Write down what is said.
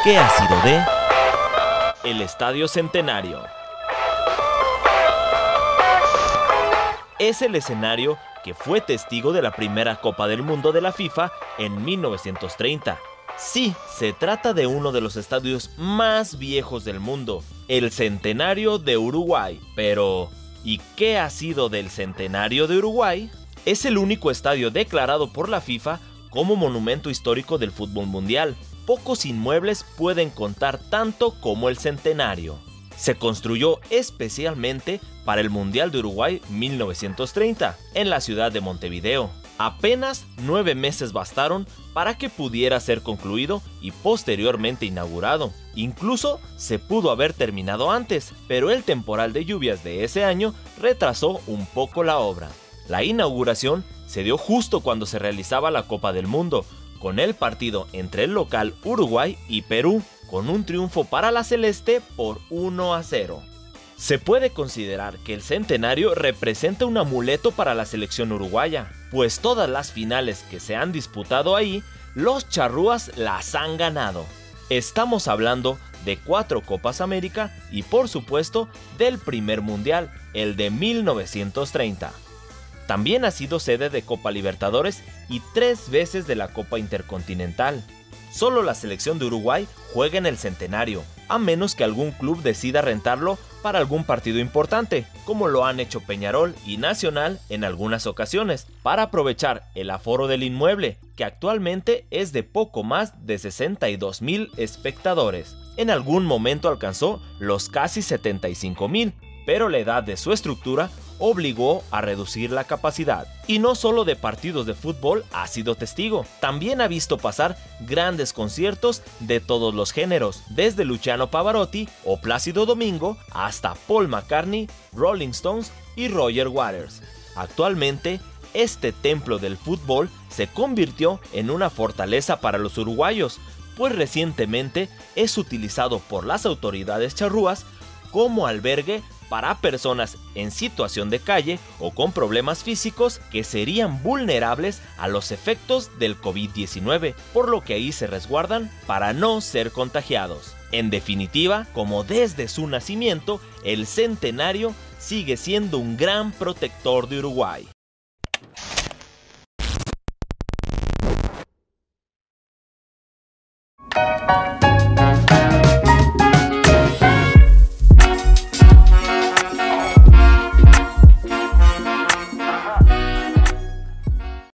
¿Qué ha sido de el Estadio Centenario? Es el escenario que fue testigo de la primera Copa del Mundo de la FIFA en 1930. Sí, se trata de uno de los estadios más viejos del mundo, el Centenario de Uruguay. Pero, ¿y qué ha sido del Centenario de Uruguay? Es el único estadio declarado por la FIFA como monumento histórico del fútbol mundial. Pocos inmuebles pueden contar tanto como el Centenario. Se construyó especialmente para el Mundial de Uruguay 1930, en la ciudad de Montevideo. Apenas 9 meses bastaron para que pudiera ser concluido y posteriormente inaugurado. Incluso se pudo haber terminado antes, pero el temporal de lluvias de ese año retrasó un poco la obra. La inauguración se dio justo cuando se realizaba la Copa del Mundo, con el partido entre el local Uruguay y Perú, con un triunfo para la celeste por 1-0. Se puede considerar que el Centenario representa un amuleto para la selección uruguaya, pues todas las finales que se han disputado ahí, los charrúas las han ganado. Estamos hablando de 4 Copas América y por supuesto del primer mundial, el de 1930. También ha sido sede de Copa Libertadores y 3 veces de la Copa Intercontinental. Solo la selección de Uruguay juega en el Centenario, a menos que algún club decida rentarlo para algún partido importante, como lo han hecho Peñarol y Nacional en algunas ocasiones, para aprovechar el aforo del inmueble, que actualmente es de poco más de 62,000 espectadores. En algún momento alcanzó los casi 75,000, pero la edad de su estructura obligó a reducir la capacidad. Y no solo de partidos de fútbol ha sido testigo, también ha visto pasar grandes conciertos de todos los géneros, desde Luciano Pavarotti o Plácido Domingo hasta Paul McCartney, Rolling Stones y Roger Waters. Actualmente, este templo del fútbol se convirtió en una fortaleza para los uruguayos, pues recientemente es utilizado por las autoridades charrúas como albergue para personas en situación de calle o con problemas físicos que serían vulnerables a los efectos del COVID-19, por lo que ahí se resguardan para no ser contagiados. En definitiva, como desde su nacimiento, el Centenario sigue siendo un gran protector de Uruguay.